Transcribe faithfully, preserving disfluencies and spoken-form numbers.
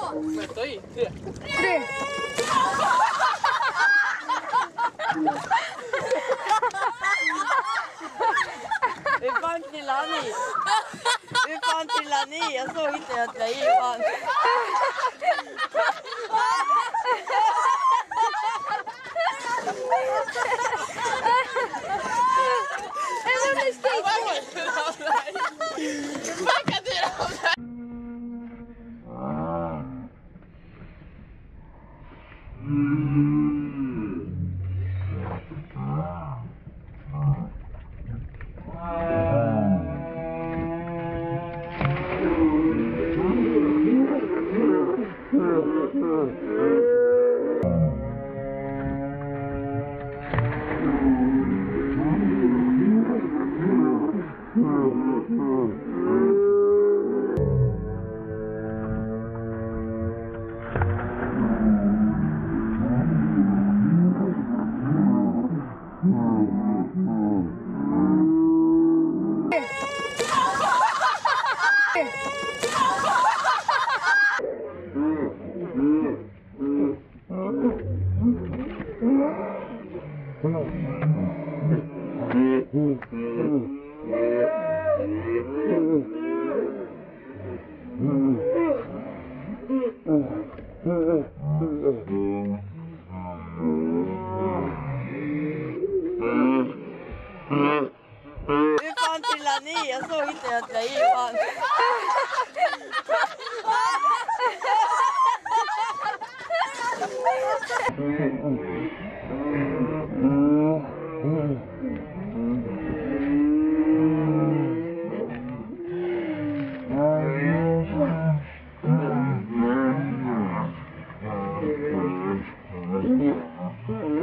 Estoy. Tre. Tre. Hur fan trillade ni? Hur fan trillade ni? Jag såg inte att jag gick fan. En under skateboard. Hur kan du ramla? Hur fan trillade ni? Jag såg inte att jag gick fan. Mm-hmm.